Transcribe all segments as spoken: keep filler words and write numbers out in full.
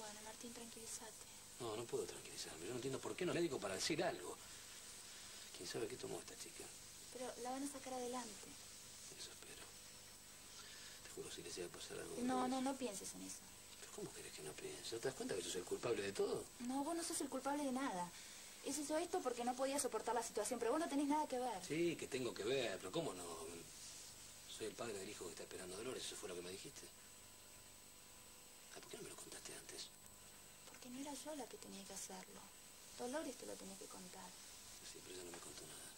Bueno, Martín, tranquilízate. No, no puedo tranquilizarme. Yo no entiendo por qué no médico para decir algo. ¿Quién sabe qué tomó esta chica? Pero la van a sacar adelante. Eso espero. Te juro, si les llega a pasar algo... No, no, no pienses en eso. ¿Pero cómo querés que no piense? ¿No te das cuenta que yo soy el culpable de todo? No, vos no sos el culpable de nada. Él hizo esto porque no podía soportar la situación, pero vos no tenés nada que ver. Sí, que tengo que ver, pero ¿cómo no? Soy el padre del hijo que está esperando a Dolores, ¿eso fue lo que me dijiste? Ay, ¿por qué no me lo contaste antes? Porque no era yo la que tenía que hacerlo. Dolores te lo tenía que contar. Sí, pero ella no me contó nada.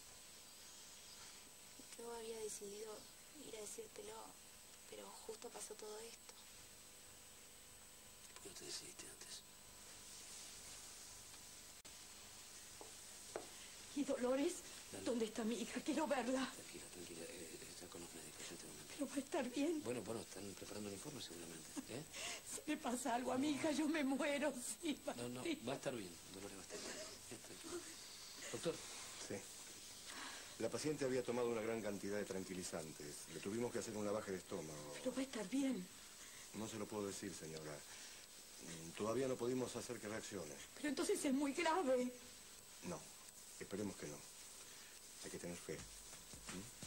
Yo había decidido ir a decírtelo, pero justo pasó todo esto. ¿Por qué no te decidiste antes? ¿Y Dolores? Dale. ¿Dónde está mi hija? Quiero verla. Tranquila, tranquila. Eh, está con los médicos, ya te un Pero va a estar bien. Bueno, bueno, están preparando el informe seguramente. ¿Eh? Si le pasa algo a mi hija, yo me muero. Sí, No, no, va a estar bien. Dolores va a estar bien. Eh, tranquilo. Doctor. Sí. La paciente había tomado una gran cantidad de tranquilizantes. Le tuvimos que hacer un lavaje de estómago. Pero va a estar bien. No se lo puedo decir, señora. Todavía no pudimos hacer que reaccione. Pero entonces es muy grave. No. Esperemos que no. Hay que tener fe. ¿Mm?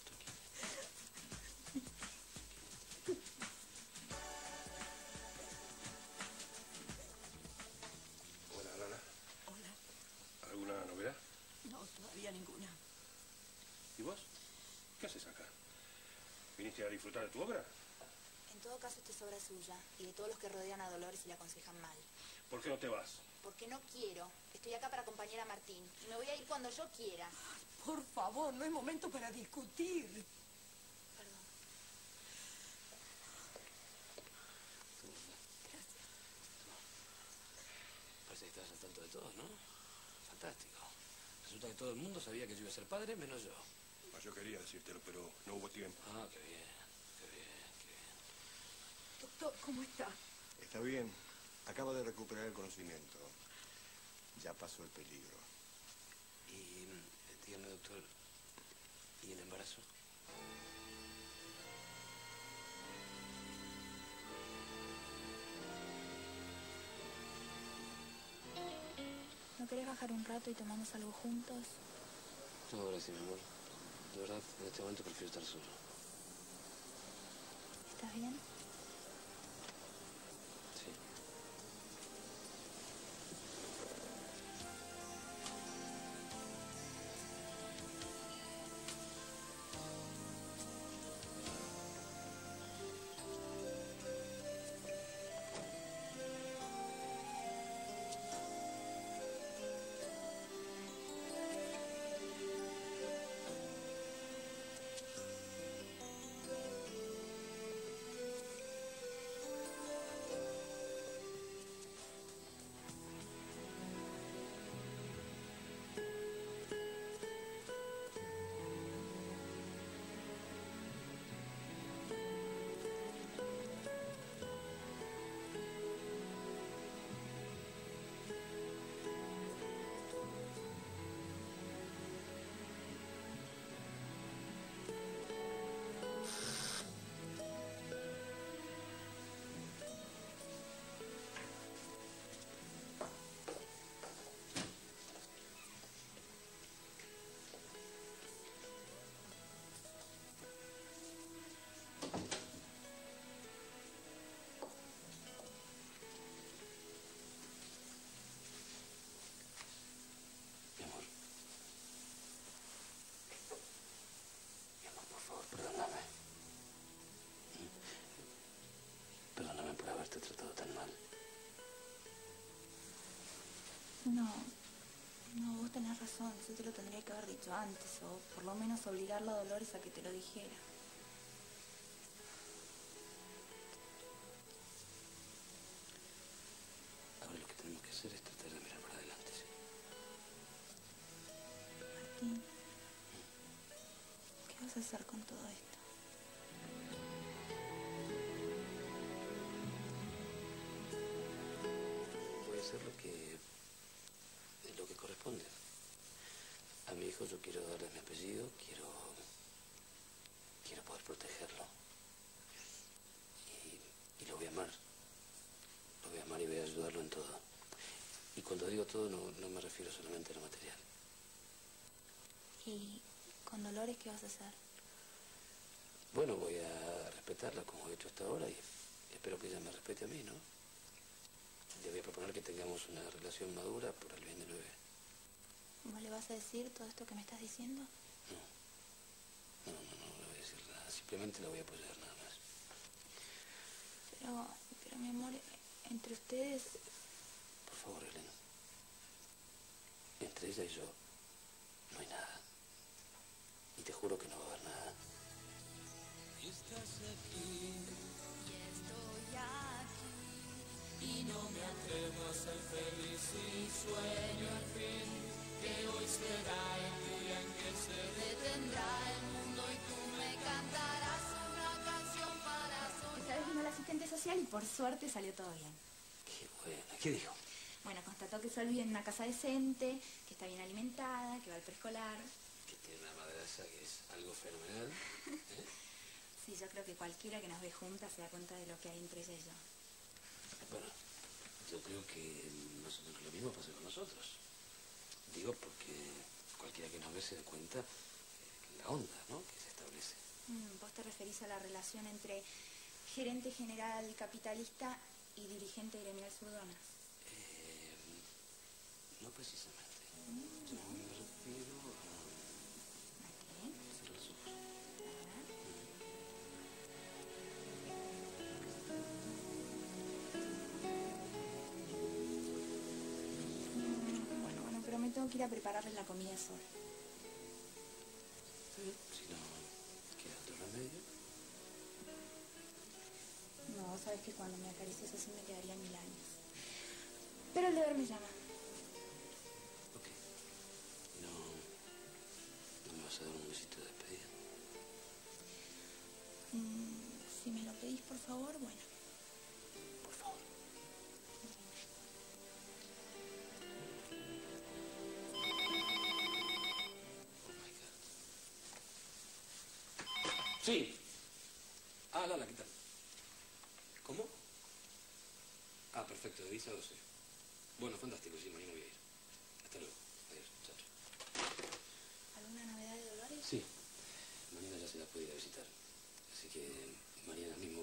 Hola, Nana. Hola. ¿Alguna novedad? No, todavía ninguna. ¿Y vos? ¿Qué haces acá? ¿Viniste a disfrutar de tu obra? En todo caso, esto es obra suya y de todos los que rodean a Dolores y le aconsejan mal. ¿Por qué no te vas? Porque no quiero. Estoy acá para acompañar a Martín y me voy a ir cuando yo quiera. Por favor, no es momento para discutir. Perdón. Gracias. Parece que estás al tanto de todo, ¿no? Fantástico. Resulta que todo el mundo sabía que yo iba a ser padre, menos yo. Ah, yo quería decírtelo, pero no hubo tiempo. Ah, qué bien, qué bien, qué bien. Doctor, ¿cómo está? Está bien. Acaba de recuperar el conocimiento. Ya pasó el peligro. Y, eh, dígame, doctor, ¿y el embarazo? ¿No querés bajar un rato y tomamos algo juntos? No, gracias, mi amor. De verdad, en este momento prefiero estar solo. ¿Estás bien? Sí. Mi amor. Mi amor, por favor, perdóname. Perdóname por haberte tratado tan mal. No. No, vos tenés razón. Yo te lo tendría que haber dicho antes, o por lo menos obligarla a Dolores a que te lo dijera. Ahora lo que tenemos que hacer es tratar de mirar para adelante, ¿sí? Martín, ¿qué vas a hacer con todo esto? Voy a hacer lo que... lo que corresponde. A mi hijo yo quiero darle mi apellido, quiero... quiero poder protegerlo. Y, y lo voy a amar. Lo voy a amar y voy a ayudar cuando digo todo no, no me refiero solamente a lo material. ¿Y con Dolores qué vas a hacer? Bueno, voy a respetarla como he hecho hasta ahora y espero que ella me respete a mí, ¿no? Le voy a proponer que tengamos una relación madura por el bien del bebé. ¿Vos le vas a decir todo esto que me estás diciendo? No, no, no, no le voy a decir nada. Simplemente la voy a apoyar, nada más. Pero, pero mi amor, entre ustedes... Por favor, Elena. Entre ella y yo no hay nada. Y te juro que no va a haber nada. Estás aquí y estoy aquí y no me atrevo a ser feliz y sueño al fin que hoy será el día en que se detendrá el mundo y tú me cantarás una canción para soñar. Esta vez vino la asistente social y por suerte salió todo bien. Qué buena. ¿Qué dijo? Bueno, constató que Sol vive en una casa decente, que está bien alimentada, que va al preescolar. Que tiene una madraza que es algo fenomenal. ¿Eh? Sí, yo creo que cualquiera que nos ve juntas se da cuenta de lo que hay entre ella y yo. Bueno, yo creo que nosotros lo mismo pasa con nosotros. Digo porque cualquiera que nos ve se da cuenta de la onda, ¿no?, que se establece. Mm, ¿Vos te referís a la relación entre gerente general capitalista y dirigente gremial Surdonas? Eh, no precisamente. Yo me refiero a... ¿A qué? Cierra los ojos. Mm, Bueno, bueno, pero me tengo que ir a prepararle la comida a Sol. Está bien, si no queda otro remedio. No, vos sabés que cuando me acaricias así me quedaría mil años. Pero el deber me llama. Ok. No... ¿No me vas a dar un besito de despedida? Mm, si me lo pedís, por favor, bueno. Por favor. Oh my God. Sí. Ah, Lala, ¿qué tal? ¿Cómo? Ah, perfecto, de diez a doce. Bueno, fantástico, sí, mañana voy a ir. Hasta luego. Adiós, chao, chao. ¿Alguna novedad de Dolores? Sí, mañana ya se la puede ir a visitar. Así que mañana mismo